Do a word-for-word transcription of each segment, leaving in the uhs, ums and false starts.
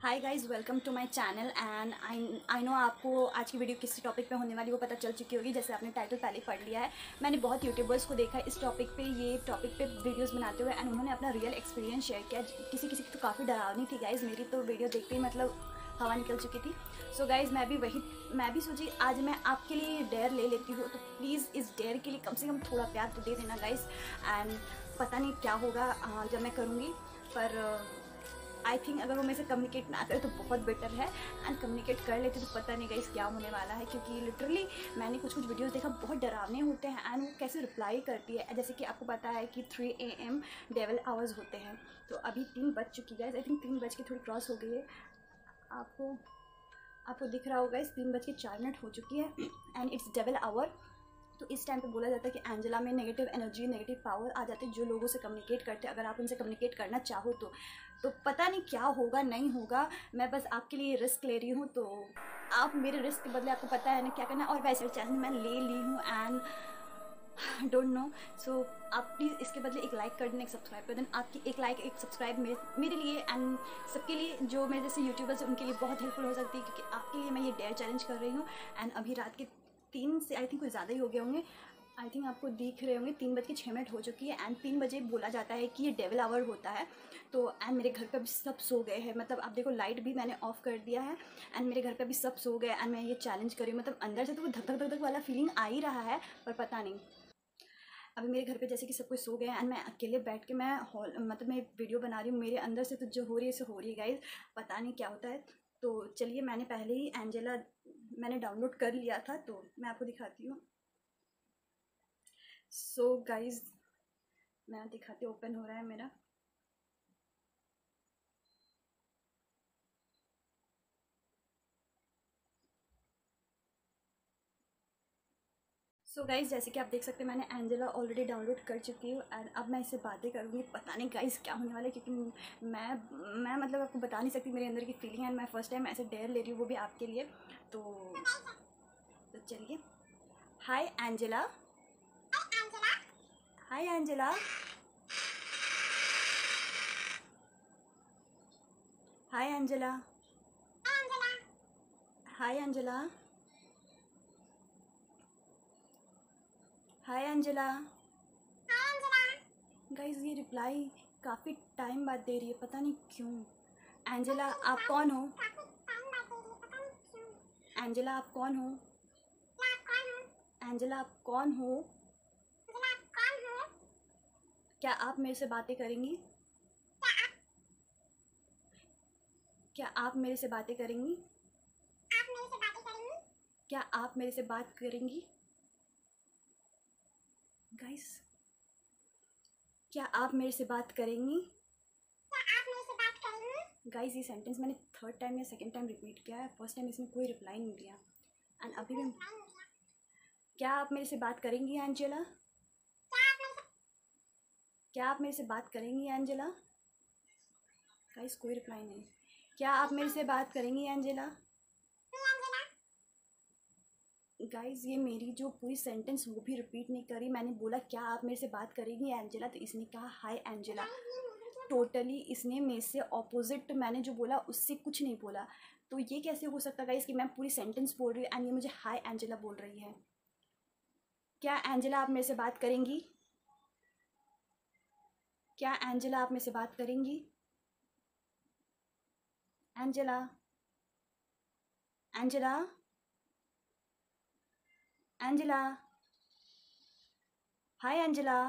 Hi guys, welcome to my channel. And I I know आपको आज की video किस टॉपिक पे होने वाली वो पता चल चुकी होगी। जैसे आपने टाइटल पहले पढ़ लिया है। मैंने बहुत यूट्यूबर्स को देखा इस टॉपिक पे ये टॉपिक पे वीडियोस बनाते हुए, एंड उन्होंने अपना रियल एक्सपीरियंस शेयर किया। किसी किसी की तो काफ़ी डरावनी थी गाइज़, मेरी तो वीडियो देखते ही मतलब हवा निकल चुकी थी। सो so गाइज़, मैं भी वही मैं भी सोची आज मैं आपके लिए डेयर ले लेती हूँ, तो प्लीज़ इस डेयर के लिए कम से कम थोड़ा प्यार तो दे देना गाइज़। एंड पता नहीं क्या होगा जब मैं करूँगी, पर आई थिंक अगर वो मेरे से कम्युनिकेट ना करे तो बहुत बेटर है, एंड कम्युनिकेट कर लेते तो पता नहीं गाइस क्या होने वाला है। क्योंकि लिटरली मैंने कुछ कुछ वीडियोस देखा, बहुत डरावने होते हैं एंड वो कैसे रिप्लाई करती है। जैसे कि आपको पता है कि three A M devil hours होते हैं, तो अभी तीन बज चुकी है। आई थिंक तीन बज के थोड़ी क्रॉस हो गई है। आपको आपको दिख रहा होगा इस तीन बज के चार मिनट हो चुकी है एंड इट्स डेवल आवर। तो इस टाइम पे बोला जाता है कि एंजेला में नेगेटिव एनर्जी, नेगेटिव पावर आ जाते हैं जो लोगों से कम्युनिकेट करते हैं। अगर आप उनसे कम्युनिकेट करना चाहो तो तो पता नहीं क्या होगा नहीं होगा। मैं बस आपके लिए रिस्क ले रही हूँ, तो आप मेरे रिस्क के बदले आपको पता है ना क्या करना। और वैसे चैनल मैं ले ली हूँ एंड डोंट नो। सो आप प्लीज़ इसके बदले एक लाइक कर देना, एक सब्सक्राइब कर देना। आपकी एक लाइक एक सब्सक्राइब मेरे मेरे लिए एंड सबके लिए जो मेरे जैसे यूट्यूबर्स हैं उनके लिए बहुत हेल्पफुल हो सकती है। क्योंकि आपके लिए मैं ये डेयर चैलेंज कर रही हूँ। एंड अभी रात के तीन से आई थिंक कुछ ज़्यादा ही हो गए होंगे। आई थिंक आपको दिख रहे होंगे तीन बज के छः मिनट हो चुकी है। एंड तीन बजे बोला जाता है कि ये डेवल आवर होता है। तो एंड मेरे घर पे भी सब सो गए हैं। मतलब आप देखो लाइट भी मैंने ऑफ कर दिया है एंड मेरे घर पे भी सब सो गए। एंड मैं ये चैलेंज कर रही हूँ। मतलब अंदर से तो वो धक धक धक धक वाला फीलिंग आ ही रहा है, पर पता नहीं। अभी मेरे घर पे जैसे कि सब कुछ सो गए हैं एंड मैं अकेले बैठ के मैं हॉल मतलब मैं वीडियो बना रही हूँ। मेरे अंदर से तो जो हो रही है सो हो रही है गाइज, पता नहीं क्या होता है। तो चलिए, मैंने पहले ही एंजेला मैंने डाउनलोड कर लिया था, तो मैं आपको दिखाती हूँ। सो गाइज, मैं दिखाती हूँ, ओपन हो रहा है मेरा। सो so गाइज़, जैसे कि आप देख सकते हैं मैंने एंजेला ऑलरेडी डाउनलोड कर चुकी हूँ एंड अब मैं इससे बातें करूँगी। पता नहीं गाइज़ क्या होने वाला है, क्योंकि मैं मैं मतलब आपको बता नहीं सकती मेरे अंदर की फीलिंग है। मैं फर्स्ट टाइम ऐसे डेयर ले रही हूँ, वो भी आपके लिए। तो तो चलिए। Hi Angela, hi Angela, hi Angela, hi Angela, hi Angela. Guys, ये रिप्लाई काफ़ी टाइम बाद दे रही है, पता नहीं क्यों। एंजेला आप कौन हो? एंजेला आप कौन हो? एंजेला आप कौन हो? क्या आप मेरे से बातें करेंगी? क्या आप मेरे से बातें करेंगी? क्या आप मेरे से बात करेंगी? गाइस, क्या आप मेरे से बात करेंगी? गाइस, ये सेंटेंस मैंने थर्ड टाइम या सेकंड टाइम रिपीट किया है। फर्स्ट टाइम इसने कोई रिप्लाई नहीं दिया एंड अभी भी। क्या आप मेरे से बात करेंगी एंजेला? क्या आप मेरे से बात करेंगी एंजेला? गाइस, कोई रिप्लाई नहीं। क्या आप मेरे से बात करेंगी एंजेला? गाइज, ये मेरी जो पूरी सेंटेंस वो भी रिपीट नहीं करी। मैंने बोला क्या आप मेरे से बात करेंगी एंजेला, तो इसने कहा हाय एंजेला। टोटली इसने मेरे से ऑपोजिट मैंने जो बोला उससे कुछ नहीं बोला। तो ये कैसे हो सकता गाइज कि मैं पूरी सेंटेंस बोल रही हूँ एंड ये मुझे हाय एंजेला बोल रही है। क्या एंजेला आप मेरे से बात करेंगी? क्या एंजेला आप मेरे से बात करेंगी? Angela, Angela, Angela, hi Angela,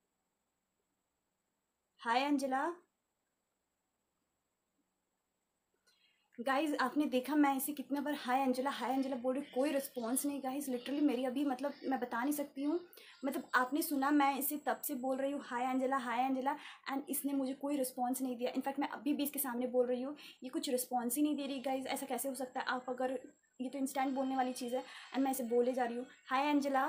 hi Angela. Guys, आपने देखा मैं इसे कितने बार हाय एंजेला हाय एंजेला बोल रही, कोई रिस्पॉन्स नहीं। गाइज़, लिटरली मेरी अभी मतलब मैं बता नहीं सकती हूँ। मतलब आपने सुना, मैं इसे तब से बोल रही हूँ hi Angela hi Angela, and इसने मुझे कोई रिस्पॉन्स नहीं दिया। इनफैक्ट मैं अभी भी इसके सामने बोल रही हूँ, ये कुछ रिस्पॉन्स ही नहीं दे रही। गाइज़, ऐसा कैसे हो सकता है? आप अगर ये तो इंस्टेंट बोलने वाली चीज़ है एंड मैं इसे बोले जा रही हूँ हाय एंजेला।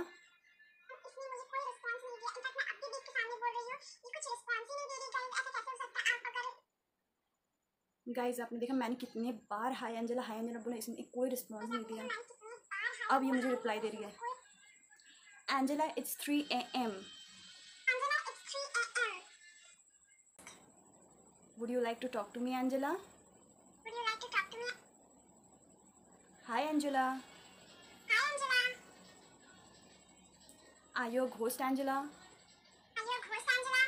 गाइज, आपने देखा मैंने कितने बार हाय एंजेला हाय एंजेला बोला, इसने कोई रिस्पॉन्स नहीं दिया। अब ये मुझे रिप्लाई दे रही है Angela it's three A M. Would you like to talk to me Angela? Angela. Hi Angela. Are you a ghost, Angela? Are you a ghost, Angela?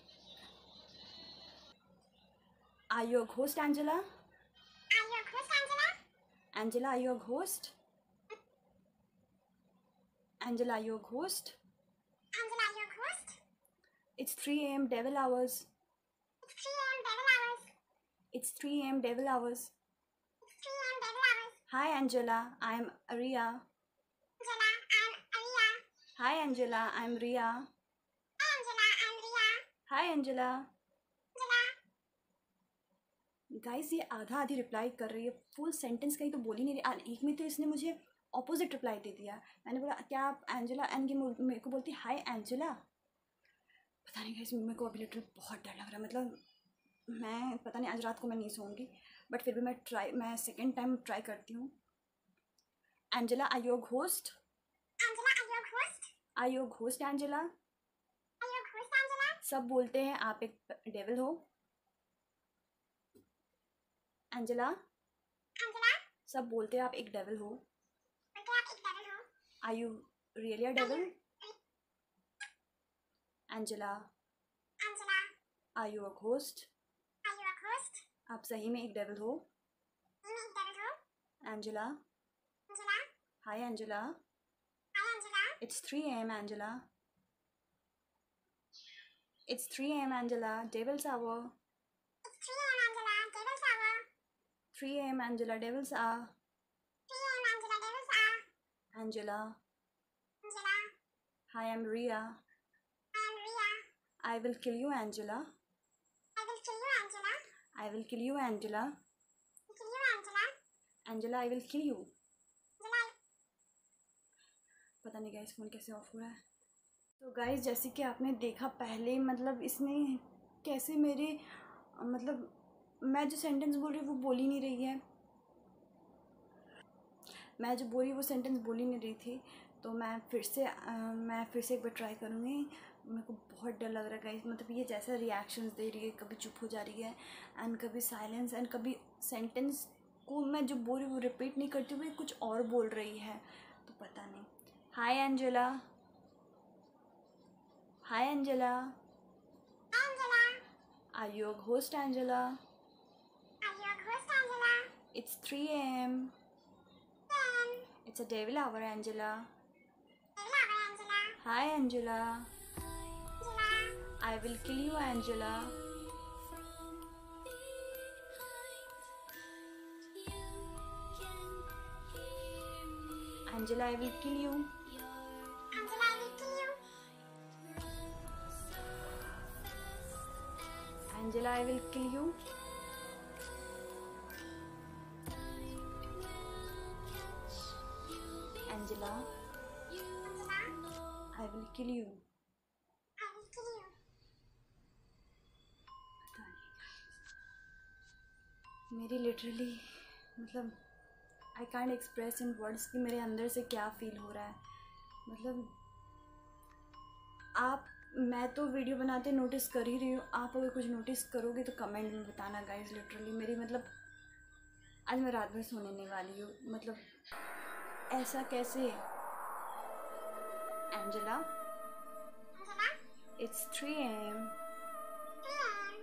Are you a ghost, Angela? Are you a ghost, Angela? Angela, are you a ghost? Angela, are you a ghost? Angela, are you a ghost? It's three a m devil hours. It's three a m devil hours. It's three a m devil hours. It's three a m devil hours. Hi Angela, I'm Ria. Angela, I'm Ria. Hi Angela, I'm Ria. Hi Angela, I'm Ria. Hi Angela. Angela. Guys ये आधा आधी reply कर रही है, full sentence कहीं तो बोल ही नहीं रही। एक में तो इसने मुझे ऑपोजिट रिप्लाई दे दिया। मैंने बोला क्या आप एंजेला, एंड ये मेरे को बोलती हाय एंजेला। पता नहीं गाइस, मेरे को अभी लिटरली बहुत डर लग रहा है। मतलब मैं पता नहीं आज रात को मैं नहीं सोऊंगी, बट फिर भी मैं ट्राई मैं सेकेंड टाइम ट्राई करती हूँ। Angela, are you a ghost? Angela, are you a ghost? Are you a ghost Angela? Are you a ghost, Angela? सब बोलते हैं आप एक डेविल हो। एंजेला, Angela, सब बोलते हैं आप एक डेविल हो। बोलते आप एक devil हो। Are you really a devil? Angela, Angela, are you a ghost? are you a ghost? आप सही में एक डेविल हो। You mean devil हो? Angela, Angela, hi Angela, hi Angela. It's three A M Angela, it's three A M Angela, devil's hour. It's three a m Angela, devil's hour. Three A M Angela, devil's hour. three a m Angela, devil's hour. Angela, Angela, hi I am Ria, I am Ria. I will kill you Angela, I will kill you, Angela. I will kill you Angela, I'll kill you, Angela. Angela I will kill you. Angela, पता नहीं guys phone कैसे of हो रहा है। तो guys जैसे कि आपने देखा पहले, मतलब इसने कैसे मेरे मतलब मैं जो सेंटेंस बोल रही हूँ वो बोल ही नहीं रही है। मैं जो बोल रही वो सेंटेंस बोल ही नहीं रही थी। तो मैं फिर से आ, मैं फिर से एक बार ट्राई करूँगी। मेरे को बहुत डर लग रहा है गाइस। मतलब ये जैसा रिएक्शंस दे रही है, कभी चुप हो जा रही है एंड कभी साइलेंस एंड कभी सेंटेंस को मैं जो बोल रही हूँ वो रिपीट नहीं करती हुई कुछ और बोल रही है। तो पता नहीं। Hi Angela, hi Angela, hi Angela. Are you a ghost Angela? Are you a ghost, Angela? It's three A M, Then, it's a devil hour Angela. devil hour, Angela. Hi Angela, Angela, I will kill you Angela, Angela I will kill you, Angela, I will kill you. Angela I will kill you, Angela Angela, I will kill you. I will kill you. मेरी literally मतलब I can't express in words कि मेरे अंदर से क्या feel हो रहा है। मतलब आप, मैं तो वीडियो बनाते नोटिस कर ही रही हूँ, आप अगर कुछ नोटिस करोगे तो कमेंट में बताना गाइस। लिटरली मेरी मतलब आज मैं रात भर सोने नहीं वाली हूँ। मतलब ऐसा कैसे? Angela, Angela, it's three A M, three a m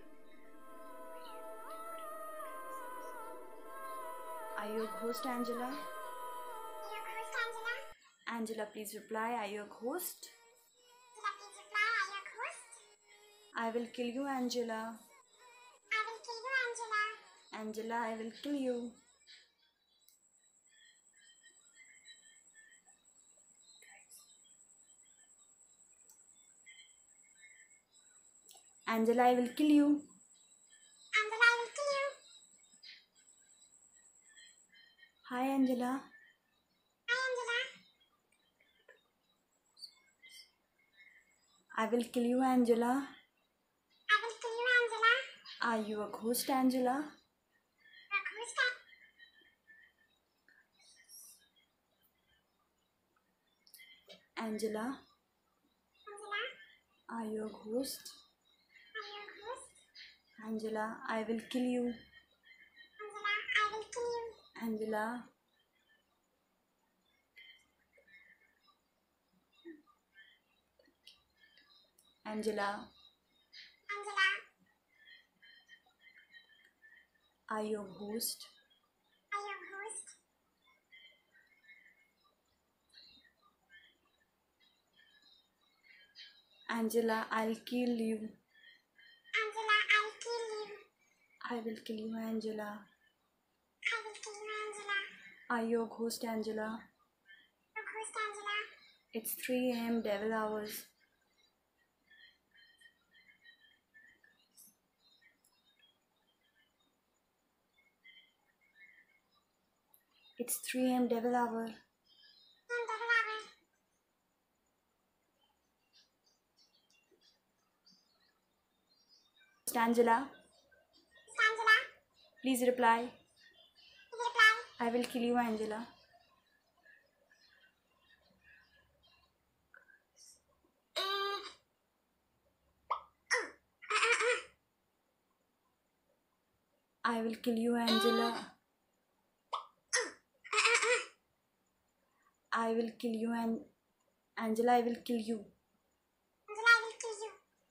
are you a ghost Angela? Are you a ghost, Angela? Angela please reply, are you a ghost? Angela, please reply. Are you a ghost? I will kill you Angela, I will kill you, Angela. Angela I will kill you, Angela I will kill you, Angela, I will kill you. Hi Angela, Hi, Angela. I will kill you Angela, I will kill you, Angela. Are you a ghost Angela? You're a ghost, Angela, Angela. Are you a ghost? Are you a ghost? Angela I will kill you, Angela, I will kill you. Angela Angela. Angela. I your host. I your host. Angela, I'll kill you. Angela, I'll kill you. I will kill you, Angela. I will kill you, Angela. I your host, Angela. Your host, Angela. It's three a m devil hours. It's three a m devil hour. I'm devil hour. Angela, Angela. please reply. Please reply. I will kill you, Angela. I will kill you, Angela. I will kill you, and Angela, I will kill you. Angela, I will kill you.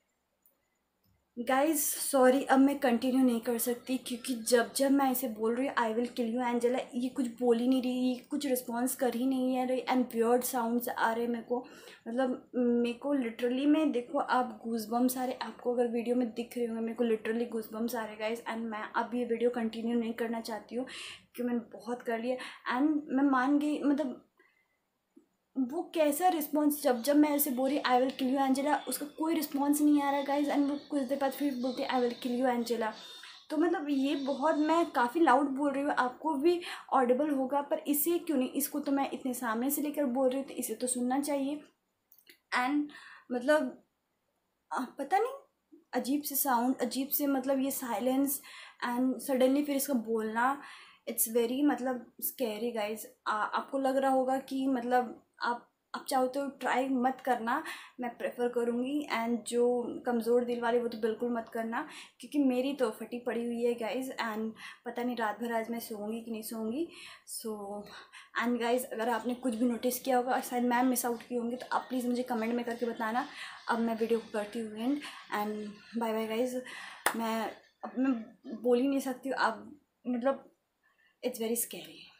Guys sorry, अब मैं continue नहीं कर सकती क्योंकि जब जब मैं ऐसे बोल रही हूँ I will kill you Angela, ये कुछ बोल ही नहीं रही, ये कुछ रिस्पॉन्स कर ही नहीं है रही एंड वियर्ड साउंड्स आ रहे मेरे को। मतलब मेरे को लिटरली में देखो, आप गूज़बम्स आ रहे, आपको अगर वीडियो में दिख रहे होंगे, मेरे को लिटरली गूज़बम्स आ रहे गाइज। एंड मैं अब ये वीडियो कंटिन्यू नहीं करना चाहती हूँ क्योंकि मैंने बहुत कर लिया। एंड मैं मान गई, मतलब वो कैसा रिस्पॉन्स, जब जब मैं ऐसे बोल रही I will kill you Angela, उसका कोई रिस्पॉन्स नहीं आ रहा गाइज। एंड वो कुछ देर बाद फिर बोलती I will kill you Angela. तो मतलब ये बहुत, मैं काफ़ी लाउड बोल रही हूँ, आपको भी ऑडिबल होगा, पर इसे क्यों नहीं, इसको तो मैं इतने सामने से लेकर बोल रही हूँ तो इसे तो सुनना चाहिए। एंड मतलब आ, पता नहीं, अजीब से साउंड, अजीब से मतलब ये साइलेंस एंड सडनली फिर इसका बोलना, इट्स वेरी मतलब स्कैरी गाइज। आपको लग रहा होगा कि मतलब आप आप चाहो तो ट्राई मत करना, मैं प्रेफर करूँगी। एंड जो कमज़ोर दिल वाले वो तो बिल्कुल मत करना क्योंकि मेरी तो फटी पड़ी हुई है गाइज़। एंड पता नहीं रात भर आज मैं सोऊंगी कि नहीं सोऊंगी। सो एंड गाइज़, अगर आपने कुछ भी नोटिस किया होगा, शायद मैम मिस आउट की होंगी, तो आप प्लीज़ मुझे कमेंट में करके बताना। अब मैं वीडियो को करती हूँ and and bye bye guys. मैं अब मैं बोल ही नहीं सकती हूँ, अब मतलब इट्स वेरी स्कैरी।